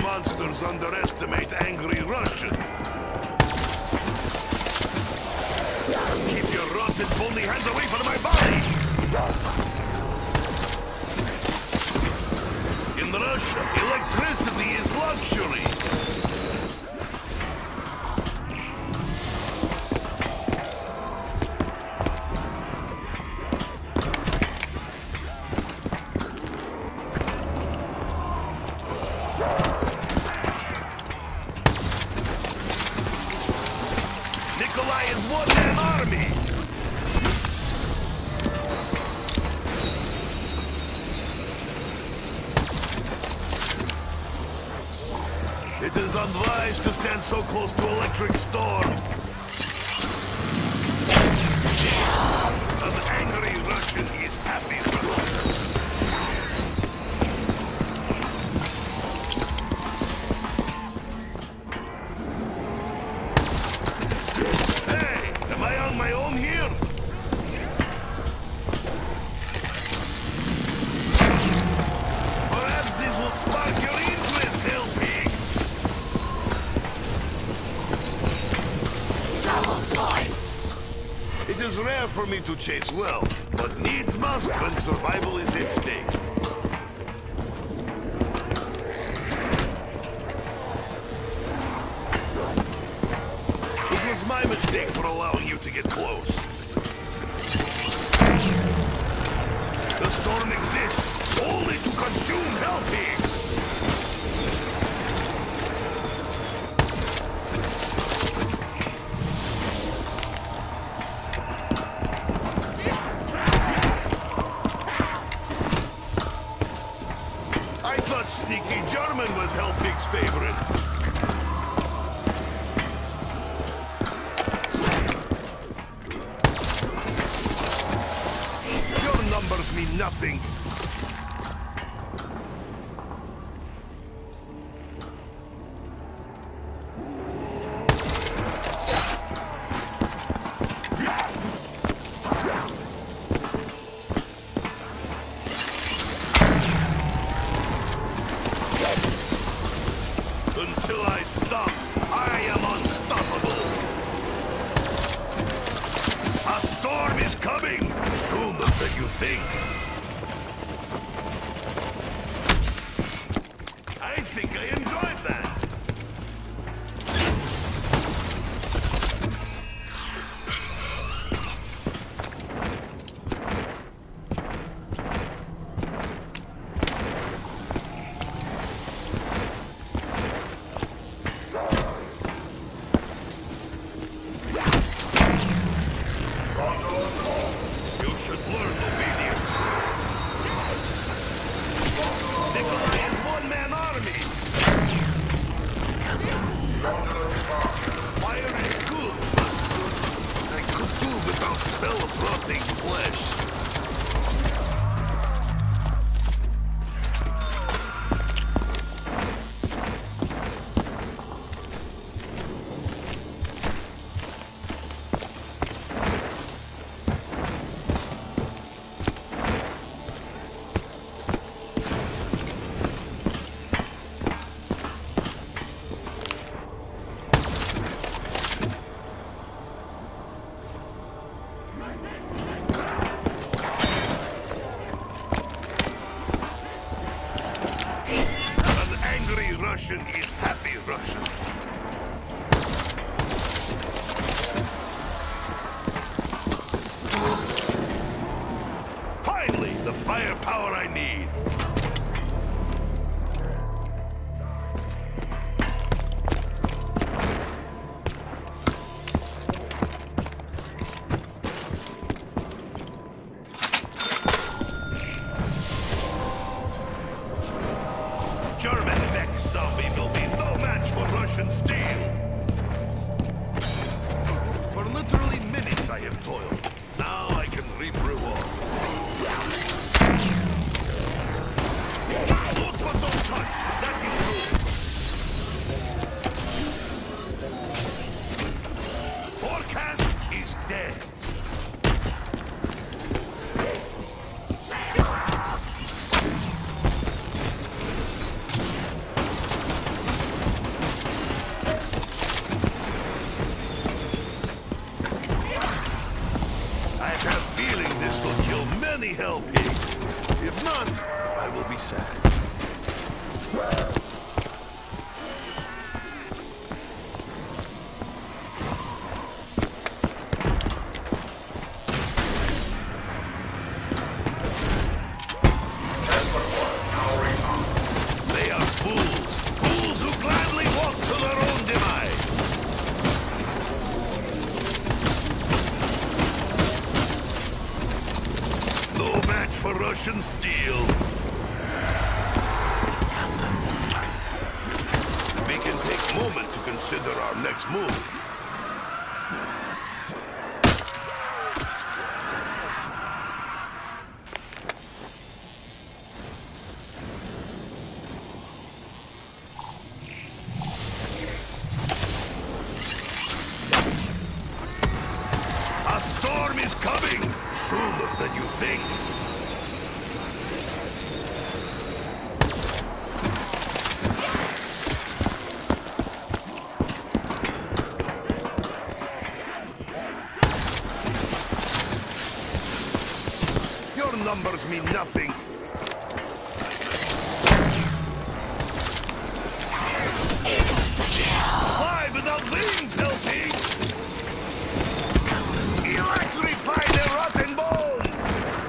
monsters underestimate angry Russian. Keep your rotten, bony hands away from my body! In Russia, electricity is luxury. Nikolai is one-man army. It is unwise to stand so close to electric storm. An angry Russian is happy Russian. Hey, am I on my own here? Perhaps this will spark your interest, hell pigs. It is rare for me to chase well, but needs must when survival is at stake. It was my mistake for allowing you to get close. The storm exists only to consume hell pigs. I thought sneaky German was Hellpig's favorite. Your numbers mean nothing. Until I stop, I am unstoppable. A storm is coming sooner than you think. I think I enjoyed that. You should learn obedience. Nikolai is one-man army. Fire is good. I could do without smell of rotting flesh. Russian is happy Russian. Finally, the firepower I need. German mech zombie will be no match for Russian steel. For literally minutes I have toiled. Now I can reap reward. Look but don't touch. That is good. Forecast is dead. Russian steel. We can take a moment to consider our next move. A storm is coming sooner than you think. Your numbers mean nothing. Fly without wings, Hellpigs! Electrify their rotten bones!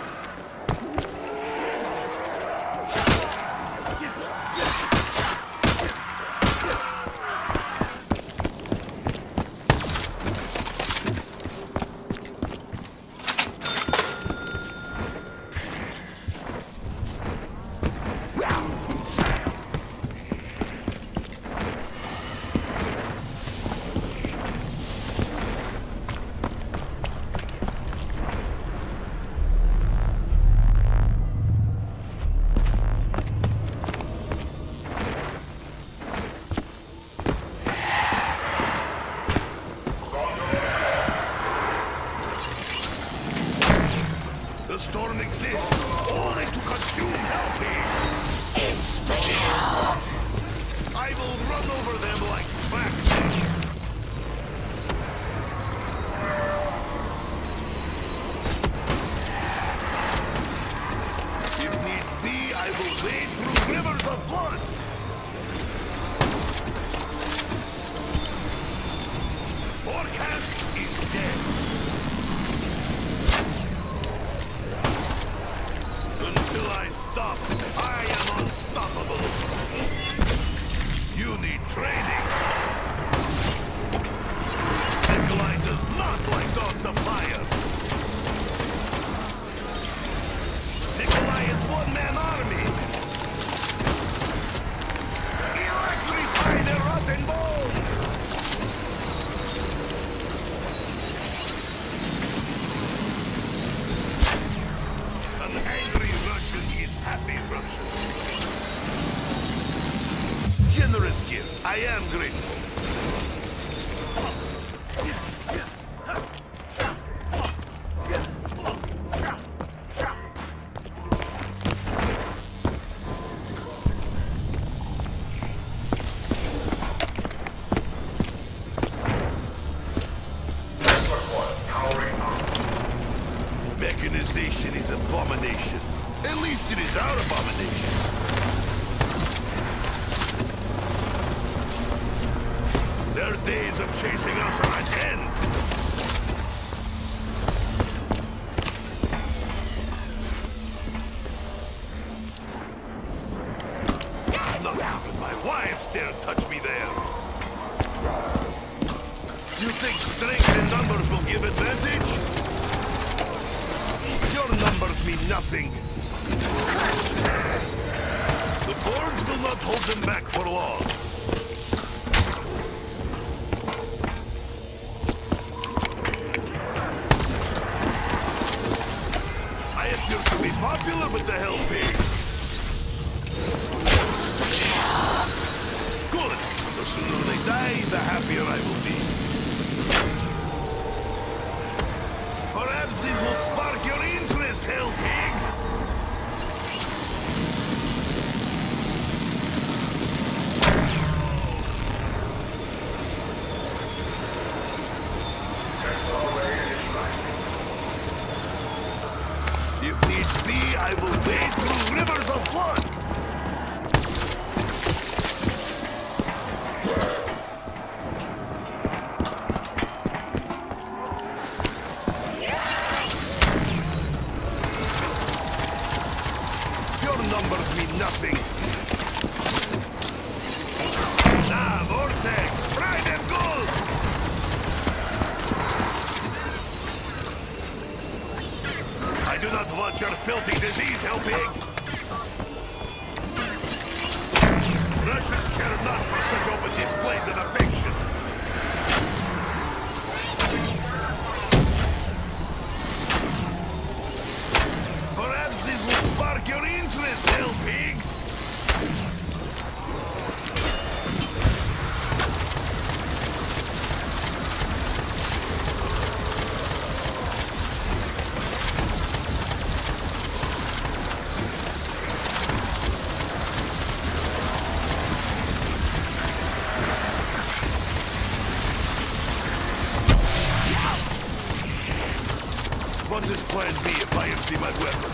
The storm exists only to consume Hellpigs. I will run over them like tracks. If need be, I will wade through rivers of blood. Forecast is dead. Until I stop, I am unstoppable. You need training. Nikolai does not like dogs of fire. Nikolai is one-man army. Electrify their rotten bones! An angry Russian is happy Russian. Generous gift. I am grateful. Mechanization is abomination. At least it is our abomination. Their days of chasing us are at end. Not even my wives dare touch me there. You think strength in numbers will give advantage? Your numbers mean nothing. The boards will not hold them back for long. I appear to be popular with the Hellpigs. Good. The sooner they die, the happier I will be. Perhaps this will spark your interest, Hellpigs! If needs be, I will wade through rivers. Russians care not for such open displays of affection. Perhaps this will spark your interest, hell pigs! What is plan B if I empty my weapon?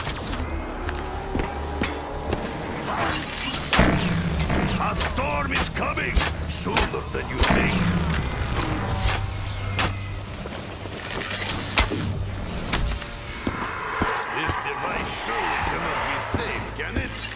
A storm is coming! Sooner than you think! This device surely cannot be safe, can it?